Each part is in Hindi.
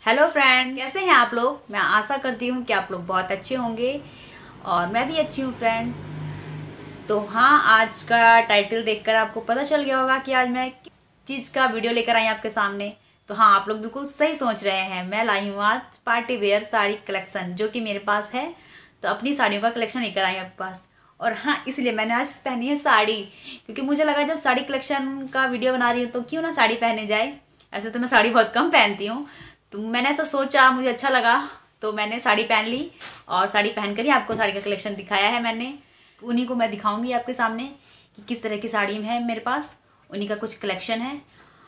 हेलो फ्रेंड, कैसे हैं आप लोग। मैं आशा करती हूँ कि आप लोग बहुत अच्छे होंगे और मैं भी अच्छी हूँ फ्रेंड। तो हाँ, आज का टाइटल देखकर आपको पता चल गया होगा कि आज मैं किस चीज़ का वीडियो लेकर आई आपके सामने। तो हाँ, आप लोग बिल्कुल सही सोच रहे हैं। मैं लाई हूँ आज पार्टी वेयर साड़ी कलेक्शन, जो कि मेरे पास है। तो अपनी साड़ियों का कलेक्शन लेकर आई हूँ आपके पास। और हाँ, इसलिए मैंने आज पहनी है साड़ी, क्योंकि मुझे लगा जब साड़ी कलेक्शन का वीडियो बना रही हूँ तो क्यों ना साड़ी पहने जाए। ऐसे तो मैं साड़ी बहुत कम पहनती हूँ, तो मैंने ऐसा सोचा, मुझे अच्छा लगा, तो मैंने साड़ी पहन ली। और साड़ी पहन कर ही आपको साड़ी का कलेक्शन दिखाया है मैंने। उन्हीं को मैं दिखाऊंगी आपके सामने कि किस तरह की साड़ी है मेरे पास। उन्हीं का कुछ कलेक्शन है।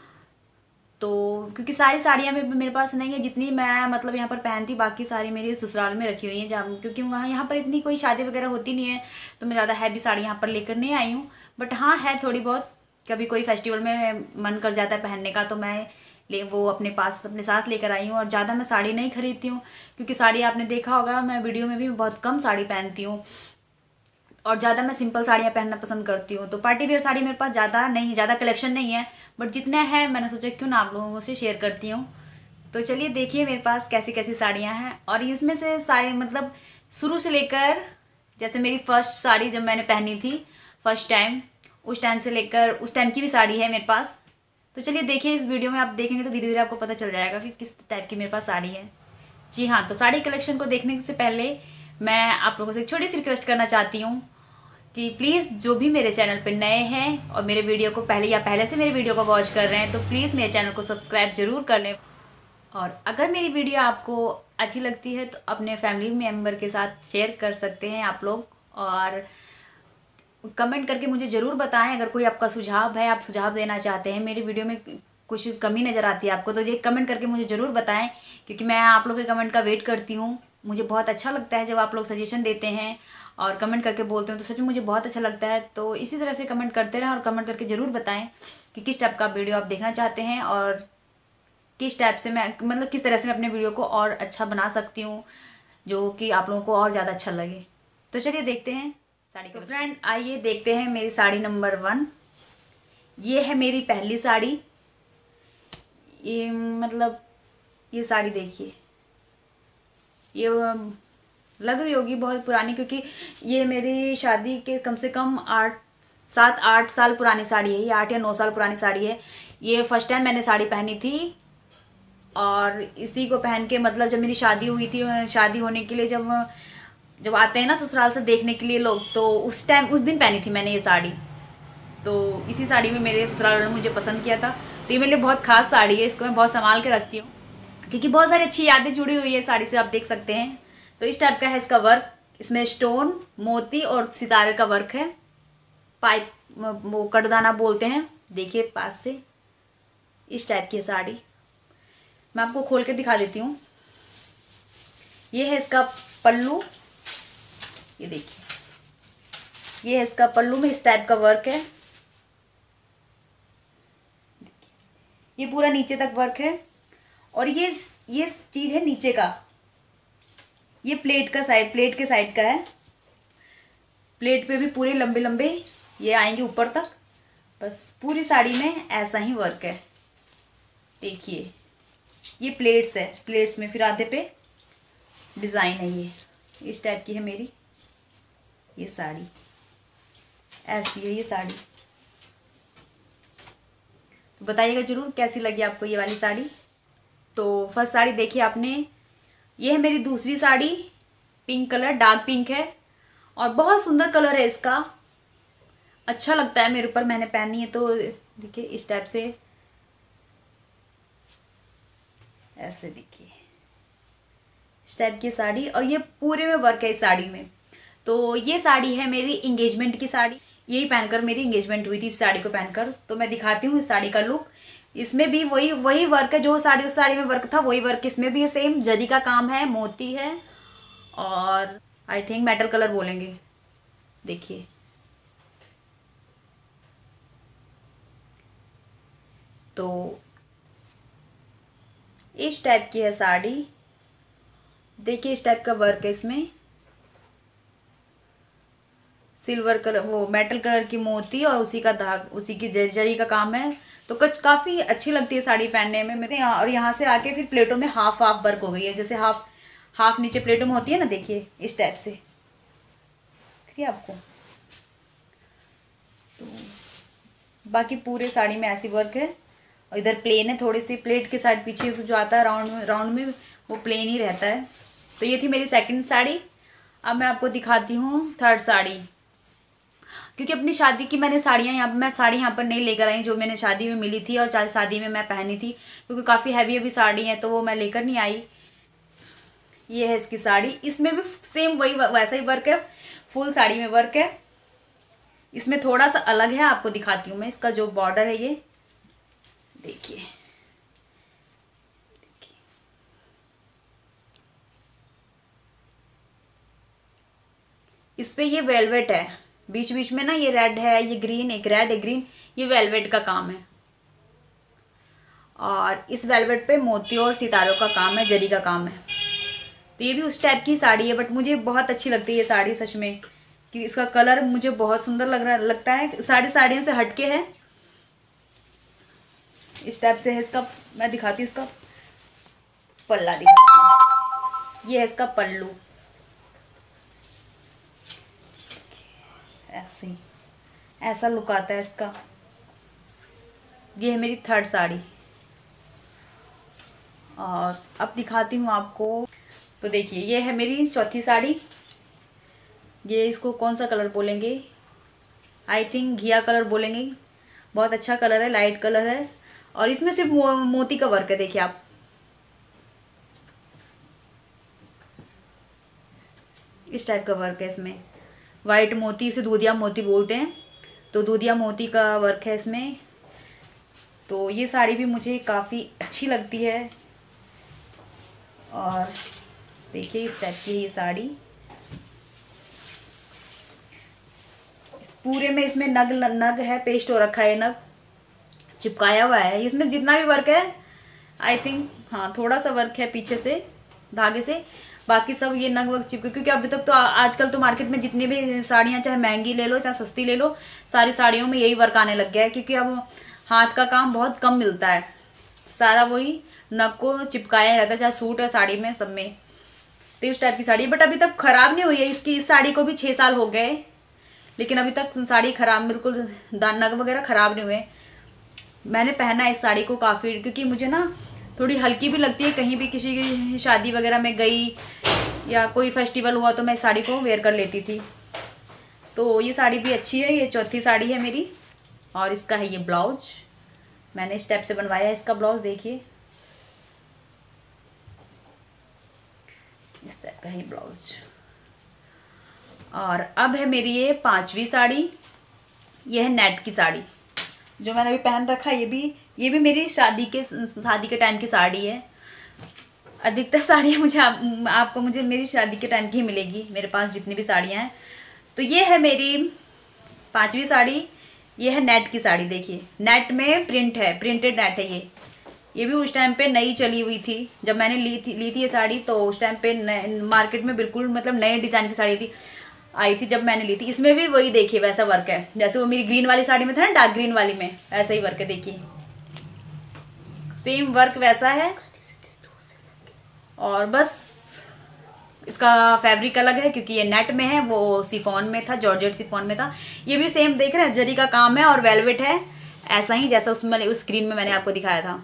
तो क्योंकि सारी साड़ियाँ मेरे पास नहीं है जितनी मैं मतलब यहाँ पर पहनती, बाकी सारी मेरी ससुराल में रखी हुई हैं, जहाँ क्योंकि वहाँ यहाँ पर इतनी कोई शादी वगैरह होती नहीं है, तो मैं ज़्यादा हैवी साड़ी यहाँ पर लेकर नहीं आई हूँ। बट हाँ, है थोड़ी बहुत। कभी कोई फेस्टिवल में मन कर जाता है पहनने का, तो मैं वो अपने पास अपने साथ लेकर आई हूँ। और ज़्यादा मैं साड़ी नहीं खरीदती हूँ, क्योंकि साड़ी आपने देखा होगा, मैं वीडियो में भी बहुत कम साड़ी पहनती हूँ। और ज़्यादा मैं सिंपल साड़ियाँ पहनना पसंद करती हूँ। तो पार्टी वेयर साड़ी मेरे पास ज़्यादा नहीं, ज़्यादा कलेक्शन नहीं है, बट जितना है मैंने सोचा क्यों ना आप लोगों से शेयर करती हूँ। तो चलिए देखिए मेरे पास कैसी कैसी साड़ियाँ हैं। और इसमें से साड़ी मतलब शुरू से लेकर, जैसे मेरी फर्स्ट साड़ी जब मैंने पहनी थी फर्स्ट टाइम, उस टाइम से लेकर उस टाइम की भी साड़ी है मेरे पास। तो चलिए देखिए, इस वीडियो में आप देखेंगे तो धीरे धीरे आपको पता चल जाएगा कि किस टाइप की मेरे पास साड़ी है। जी हाँ, तो साड़ी कलेक्शन को देखने से पहले मैं आप लोगों से एक छोटी सी रिक्वेस्ट करना चाहती हूँ कि प्लीज़ जो भी मेरे चैनल पर नए हैं और मेरे वीडियो को पहले से मेरे वीडियो को वॉच कर रहे हैं, तो प्लीज़ मेरे चैनल को सब्सक्राइब जरूर कर लें। और अगर मेरी वीडियो आपको अच्छी लगती है तो अपने फैमिली मेम्बर के साथ शेयर कर सकते हैं आप लोग। और कमेंट करके मुझे ज़रूर बताएं, अगर कोई आपका सुझाव है, आप सुझाव देना चाहते हैं, मेरी वीडियो में कुछ कमी नज़र आती है आपको, तो ये कमेंट करके मुझे ज़रूर बताएं, क्योंकि मैं आप लोग के कमेंट का वेट करती हूँ। मुझे बहुत अच्छा लगता है जब आप लोग सजेशन देते हैं और कमेंट करके बोलते हैं, तो सच में मुझे बहुत अच्छा लगता है। तो इसी तरह से कमेंट करते रहें और कमेंट करके ज़रूर बताएं कि किस टाइप का वीडियो आप देखना चाहते हैं और किस टाइप से मैं मतलब किस तरह से मैं अपने वीडियो को और अच्छा बना सकती हूँ, जो कि आप लोगों को और ज़्यादा अच्छा लगे। तो चलिए देखते हैं साड़ी। तो फ्रेंड आइए देखते हैं मेरी साड़ी नंबर 1। ये है मेरी पहली साड़ी। ये मतलब ये साड़ी देखिए, ये लग रही होगी बहुत पुरानी, क्योंकि ये मेरी शादी के कम से कम 7-8 साल पुरानी साड़ी है। ये 8 या 9 साल पुरानी साड़ी है। ये फर्स्ट टाइम मैंने साड़ी पहनी थी। और इसी को पहन के मतलब जब मेरी शादी हुई थी, शादी होने के लिए जब जब आते हैं ना ससुराल से देखने के लिए लोग, तो उस टाइम उस दिन पहनी थी मैंने ये साड़ी। तो इसी साड़ी में मेरे ससुराल वालों ने मुझे पसंद किया था। तो ये मेरे लिए बहुत खास साड़ी है, इसको मैं बहुत संभाल के रखती हूँ, क्योंकि बहुत सारी अच्छी यादें जुड़ी हुई है साड़ी से, आप देख सकते हैं। तो इस टाइप का है इसका वर्क। इसमें स्टोन, मोती और सितारे का वर्क है। पाइप, वो कटदाना बोलते हैं, देखिए पास से। इस टाइप की है साड़ी। मैं आपको खोल के दिखा देती हूँ। ये है इसका पल्लू, ये देखिए, ये है इसका पल्लू में इस टाइप का वर्क है। ये पूरा नीचे तक वर्क है। और ये चीज है नीचे का, ये प्लेट के साइड का है। प्लेट पे भी पूरे लंबे लंबे ये आएंगे ऊपर तक। बस पूरी साड़ी में ऐसा ही वर्क है। देखिए, ये प्लेट्स है, प्लेट्स में फिर आधे पे डिज़ाइन है। ये इस टाइप की है मेरी ये साड़ी, ऐसी है ये साड़ी। तो बताइएगा जरूर कैसी लगी आपको ये वाली साड़ी। तो फर्स्ट साड़ी देखिए आपने, ये है मेरी दूसरी sari. Pink colour, dark pink है और बहुत सुंदर कलर है इसका। अच्छा लगता है मेरे ऊपर, मैंने पहनी है तो देखिए इस टाइप से, ऐसे देखिए इस टाइप की साड़ी। और ये पूरे में वर्क है इस साड़ी में। तो ये साड़ी है मेरी इंगेजमेंट की साड़ी। यही पहनकर मेरी इंगेजमेंट हुई थी, इस साड़ी को पहनकर। तो मैं दिखाती हूँ इस साड़ी का लुक। इसमें भी वही वही वर्क है, जो साड़ी उस साड़ी में वर्क था वही वर्क इसमें भी है। सेम जरी का काम है, मोती है और आई थिंक मेटल कलर बोलेंगे। देखिए, तो इस टाइप की है साड़ी। देखिए इस टाइप का वर्क है इसमें। सिल्वर कलर, वो मेटल कलर की मोती और उसी का धाग, उसी की जरी का काम है। तो काफ़ी अच्छी लगती है साड़ी पहनने में मेरे यहाँ। और यहाँ से आके फिर प्लेटों में हाफ हाफ वर्क हो गई है, जैसे हाफ हाफ नीचे प्लेटों में होती है ना, देखिए इस टाइप से दिख रही है आपको। तो बाकी पूरे साड़ी में ऐसी वर्क है। और इधर प्लेन है, थोड़ी सी प्लेट के साइड पीछे जो आता है राउंड में वो प्लेन ही रहता है। तो ये थी मेरी सेकंड साड़ी। अब मैं आपको दिखाती हूँ थर्ड साड़ी, क्योंकि अपनी शादी की मैंने साड़ियाँ मैं साड़ी यहाँ पर नहीं लेकर आई जो मैंने शादी में मिली थी और शादी में मैं पहनी थी, क्योंकि काफ़ी हैवी साड़ी है तो वो मैं लेकर नहीं आई। ये है इसकी साड़ी, इसमें भी सेम वही वैसा ही वर्क है, फुल साड़ी में वर्क है। इसमें थोड़ा सा अलग है, आपको दिखाती हूँ मैं। इसका जो बॉर्डर है ये देखिए, इस पे ये वेलवेट है, बीच बीच में ना ये रेड है, ये ग्रीन, एक रेड एक ग्रीन, ये वेलवेट का काम है। और इस वेलवेट पे मोती और सितारों का काम है, जरी का काम है। तो ये भी उस टाइप की साड़ी है, बट मुझे बहुत अच्छी लगती है ये साड़ी सच में, कि इसका कलर मुझे बहुत सुंदर लगता है। साड़ियों से हटके है, इस टाइप से है। इसका मैं दिखाती हूँ, इसका पल्ला दिखाती हूँ। ये है इसका पल्लू, ऐसे ही ऐसा लुक आता है इसका। ये है मेरी थर्ड साड़ी। और अब दिखाती हूँ आपको। तो देखिए ये है मेरी चौथी साड़ी। ये इसको कौन सा कलर बोलेंगे, आई थिंक घिया कलर बोलेंगे। बहुत अच्छा कलर है, लाइट कलर है। और इसमें सिर्फ मोती का वर्क है, देखिए आप। इस टाइप का वर्क है इसमें, वाइट मोती, इसे दूधिया मोती बोलते हैं। तो दूधिया मोती का वर्क है इसमें। तो ये साड़ी भी मुझे काफ़ी अच्छी लगती है। और देखिए इस टाइप की है ये साड़ी। पूरे में इसमें नग है, पेस्ट हो रखा है, नग चिपकाया हुआ है। इसमें जितना भी वर्क है आई थिंक, हाँ थोड़ा सा वर्क है पीछे से धागे से, बाकी सब ये नग वर्क चिपके। क्योंकि अभी तक तो आजकल तो मार्केट में जितनी भी साड़ियाँ, चाहे महंगी ले लो चाहे सस्ती ले लो, सारी साड़ियों में यही वर्क आने लग गया है। क्योंकि अब हाथ का काम बहुत कम मिलता है, सारा वही नग को चिपकाया रहता है, चाहे सूट है साड़ी में, सब में। तो इस टाइप की साड़ी, बट अभी तक खराब नहीं हुई है। इस साड़ी को भी 6 साल हो गए, लेकिन अभी तक साड़ी खराब, बिल्कुल नग वगैरह खराब नहीं हुए। मैंने पहना है इस साड़ी को काफ़ी, क्योंकि मुझे ना थोड़ी हल्की भी लगती है। कहीं भी किसी की शादी वगैरह में गई या कोई फेस्टिवल हुआ तो मैं इस साड़ी को वेयर कर लेती थी। तो ये साड़ी भी अच्छी है। ये चौथी साड़ी है मेरी। और इसका है ये ब्लाउज, मैंने स्टेप से बनवाया है इसका ब्लाउज, देखिए इस टाइप का है ब्लाउज। और अब है मेरी ये पांचवी साड़ी। ये है नेट की साड़ी जो मैंने अभी पहन रखा है। ये भी मेरी शादी के टाइम की साड़ी है। अधिकतर साड़ियाँ मुझे मेरी शादी के टाइम की ही मिलेगी, मेरे पास जितनी भी साड़ियाँ हैं। तो ये है मेरी पांचवी साड़ी। ये है नेट की साड़ी, देखिए नेट में प्रिंट है, प्रिंटेड नेट है ये भी उस टाइम पे नई चली हुई थी जब मैंने ली थी ये साड़ी। तो उस टाइम पे मार्केट में बिल्कुल मतलब नए डिज़ाइन की साड़ी आई थी जब मैंने ली थी। इसमें भी वही देखिए वैसा वर्क है जैसे वो मेरी ग्रीन वाली साड़ी में था ना, डार्क ग्रीन वाली में, ऐसा ही वर्क है, देखिए सेम वर्क वैसा है। और बस इसका फैब्रिक अलग है क्योंकि ये नेट में है, वो सिफॉन में था, जॉर्जेट सिफॉन में था। ये भी सेम देख रहे हैं, जरी का काम है और वेलवेट है, ऐसा ही जैसा उस स्क्रीन में मैंने आपको दिखाया था।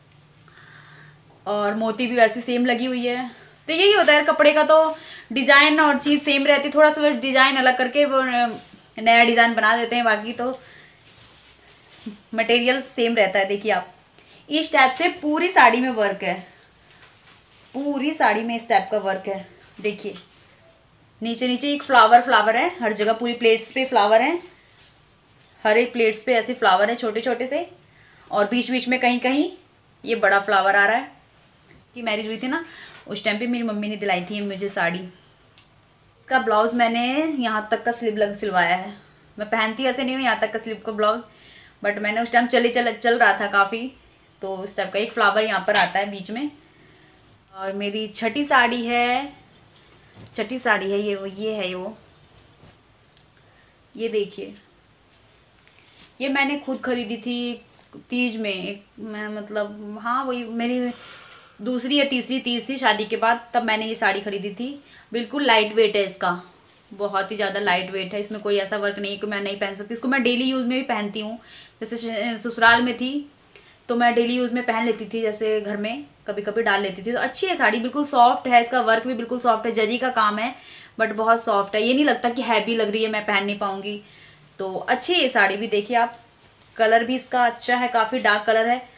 और मोती भी वैसे सेम लगी हुई है। तो यही होता है कपड़े का, तो डिज़ाइन और चीज़ सेम रहती है, थोड़ा सा डिज़ाइन अलग करके वो नया डिज़ाइन बना देते हैं, बाकी तो मटेरियल सेम रहता है। देखिए आप इस टाइप से पूरी साड़ी में वर्क है, पूरी साड़ी में इस टाइप का वर्क है। देखिए नीचे नीचे एक फ्लावर है, हर जगह पूरी प्लेट्स पे फ्लावर हैं, हर एक प्लेट्स पे ऐसे फ्लावर है छोटे छोटे से। और बीच बीच में कहीं कहीं ये बड़ा फ्लावर आ रहा है। कि मैरिज हुई थी ना, उस टाइम पे मेरी मम्मी ने दिलाई थी मुझे साड़ी। इसका ब्लाउज मैंने यहाँ तक का स्लीव सिलवाया है। मैं पहनती ऐसे नहीं हूँ यहाँ तक का स्लीव का ब्लाउज, बट मैंने उस टाइम चल रहा था काफ़ी, तो उस टाइप का एक फ्लावर यहाँ पर आता है बीच में। और मेरी छठी साड़ी है ये ये देखिए, ये मैंने खुद खरीदी थी तीज में। मैं मतलब हाँ वही मेरी दूसरी या तीसरी तीज थी शादी के बाद, तब मैंने ये साड़ी खरीदी थी। बिल्कुल लाइट वेट है इसका, बहुत ही ज़्यादा लाइट वेट है। इसमें कोई ऐसा वर्क नहीं है कि मैं नहीं पहन सकती। इसको मैं डेली यूज़ में भी पहनती हूँ। जैसे ससुराल में थी तो मैं डेली यूज़ में पहन लेती थी, जैसे घर में कभी कभी डाल लेती थी। तो अच्छी है साड़ी, बिल्कुल सॉफ्ट है। इसका वर्क भी बिल्कुल सॉफ्ट है, जरी का काम है बट बहुत सॉफ्ट है। ये नहीं लगता कि हैवी लग रही है, मैं पहन नहीं पाऊंगी। तो अच्छी है ये साड़ी भी। देखिए आप, कलर भी इसका अच्छा है, काफ़ी डार्क कलर है।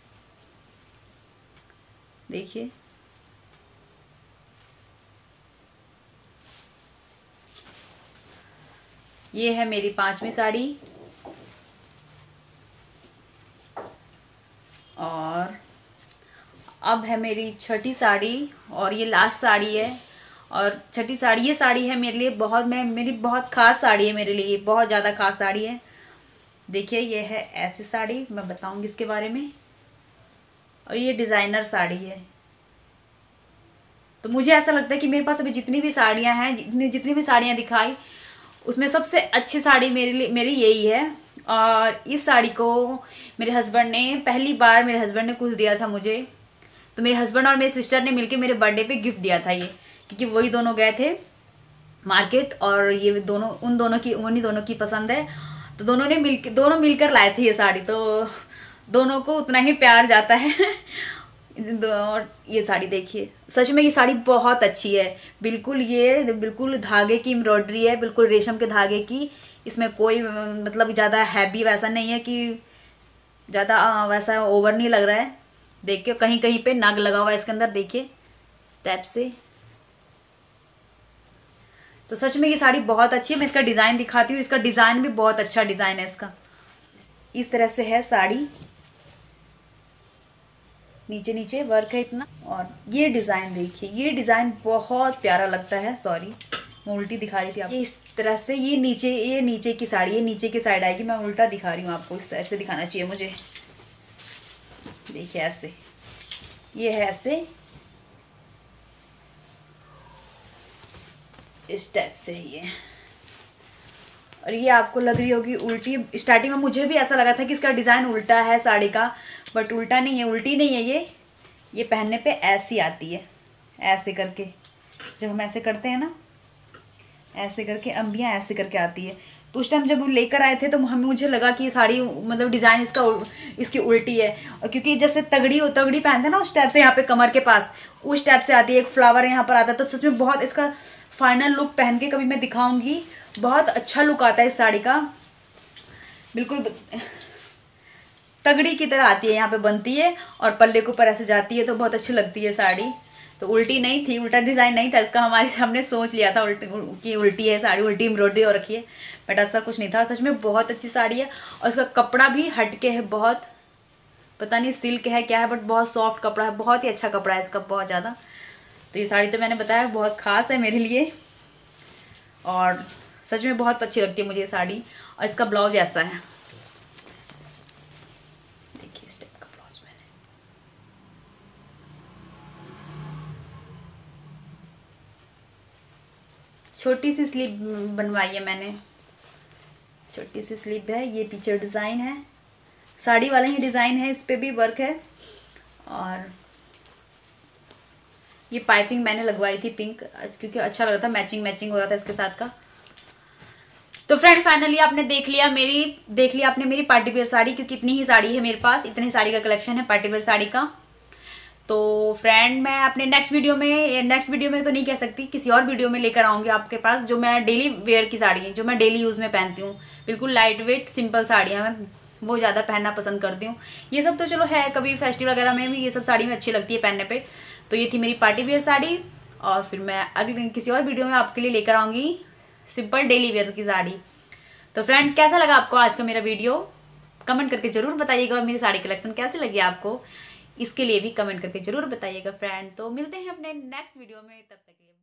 देखिए ये है मेरी 5वीं साड़ी, और अब है मेरी 6ठी साड़ी, और ये लास्ट साड़ी है। और 6ठी साड़ी, ये साड़ी है मेरे लिए बहुत, मेरी बहुत ख़ास साड़ी है मेरे लिए, बहुत ज़्यादा ख़ास साड़ी है। देखिए ये है ऐसी साड़ी, मैं बताऊंगी इसके बारे में। और ये डिज़ाइनर साड़ी है। तो मुझे ऐसा लगता है कि मेरे पास अभी जितनी भी साड़ियाँ हैं, जितनी भी साड़ियाँ दिखाई, उसमें सबसे अच्छी साड़ी मेरी यही है। और इस साड़ी को मेरे हस्बैंड ने, पहली बार मेरे हस्बैंड ने कुछ दिया था मुझे, तो मेरे हस्बैंड और मेरी सिस्टर ने मिलके मेरे बर्थडे पे गिफ्ट दिया था ये, क्योंकि वही दोनों गए थे मार्केट, और ये दोनों उन्हीं दोनों की पसंद है। तो दोनों मिलकर लाए थे ये साड़ी, तो दोनों को उतना ही प्यार जाता है। और ये साड़ी देखिए, सच में ये साड़ी बहुत अच्छी है। बिल्कुल ये बिल्कुल धागे की एम्ब्रॉयडरी है, बिल्कुल रेशम के धागे की। इसमें कोई मतलब ज़्यादा हैवी वैसा नहीं है कि ज़्यादा वैसा ओवर नहीं लग रहा है। देखिए कहीं कहीं पे नग लगा हुआ है इसके अंदर, देखिए स्टेप से। तो सच में ये साड़ी बहुत अच्छी है। मैं इसका डिज़ाइन दिखाती हूँ। इसका डिज़ाइन भी बहुत अच्छा डिज़ाइन है इसका। इस तरह से है साड़ी, नीचे नीचे वर्क है इतना। और ये डिज़ाइन देखिए, ये डिज़ाइन बहुत प्यारा लगता है। सॉरी मैं उल्टी दिखा रही थी आपको। इस तरह से ये नीचे की साड़ी, ये नीचे की साइड आएगी। मैं उल्टा दिखा रही हूँ आपको, इस साइड से दिखाना चाहिए मुझे। देखिए ऐसे, ये है ऐसे, इस टाइप से ये। और ये आपको लग रही होगी उल्टी। स्टार्टिंग में मुझे भी ऐसा लगा था कि इसका डिज़ाइन उल्टा है साड़ी का, बट उल्टा नहीं है, उल्टी नहीं है। ये पहनने पे ऐसी आती है, ऐसे करके। जब हम ऐसे करते हैं ना, ऐसे करके अंबियाँ ऐसे करके आती है। तो उस टाइम जब लेकर आए थे तो मुझे लगा कि ये साड़ी मतलब डिज़ाइन इसकी उल्टी है। और क्योंकि जैसे तगड़ी पहनते हैं ना, उस टाइप से यहाँ पे कमर के पास उस टाइप से आती है। एक फ्लावर यहाँ पर आता है। तो सच में बहुत इसका फाइनल लुक पहन के कभी मैं दिखाऊंगी। बहुत अच्छा लुक आता है इस साड़ी का, बिल्कुल तगड़ी की तरह आती है। यहाँ पे बनती है और पल्ले के ऊपर ऐसे जाती है, तो बहुत अच्छी लगती है साड़ी। तो उल्टी नहीं थी, उल्टा डिज़ाइन नहीं था इसका। हमने सोच लिया था कि उल्टी है साड़ी, उल्टी एम्ब्रॉयडरी हो रखी है, बट ऐसा कुछ नहीं था। सच में बहुत अच्छी साड़ी है। और इसका कपड़ा भी हटके है बहुत, पता नहीं सिल्क है क्या है, बट बहुत सॉफ्ट कपड़ा है, बहुत ही अच्छा कपड़ा है इसका, बहुत ज़्यादा। तो ये साड़ी तो मैंने बताया बहुत ख़ास है मेरे लिए, और सच में बहुत अच्छी लगती है मुझे ये साड़ी। और इसका ब्लाउज ऐसा है, देखिए इस टाइप का ब्लाउज मैंने। छोटी सी स्लीव बनवाई है मैंने, छोटी सी स्लीव है। ये पीछे डिज़ाइन है, साड़ी वाला ही डिज़ाइन है, इस पे भी वर्क है। और ये पाइपिंग मैंने लगवाई थी पिंक, क्योंकि अच्छा लग रहा था, मैचिंग हो रहा था इसके साथ का। तो फ्रेंड फाइनली आपने देख लिया आपने मेरी पार्टी वेयर साड़ी, क्योंकि इतनी ही साड़ी है मेरे पास, इतनी साड़ी का कलेक्शन है पार्टी वेयर साड़ी का। तो फ्रेंड मैं अपने नेक्स्ट वीडियो में तो नहीं कह सकती, किसी और वीडियो में लेकर आऊँगी आपके पास, जो मैं डेली वेयर की साड़ी है, जो मैं डेली यूज़ में पहनती हूँ। बिल्कुल लाइट वेट सिंपल साड़ियाँ मैं वो ज़्यादा पहनना पसंद करती हूँ। ये सब तो चलो है, कभी फेस्टिवल वगैरह में भी ये सब साड़ी में अच्छी लगती है पहनने पे। तो ये थी मेरी पार्टी वेयर साड़ी, और फिर मैं अगले किसी और वीडियो में आपके लिए लेकर आऊँगी सिंपल डेली वेयर की साड़ी। तो फ्रेंड कैसा लगा आपको आज का मेरा वीडियो, कमेंट करके ज़रूर बताइएगा। और मेरी साड़ी कलेक्शन कैसी लगी आपको, इसके लिए भी कमेंट करके ज़रूर बताइएगा फ्रेंड। तो मिलते हैं अपने नेक्स्ट वीडियो में, तब तक के लिए।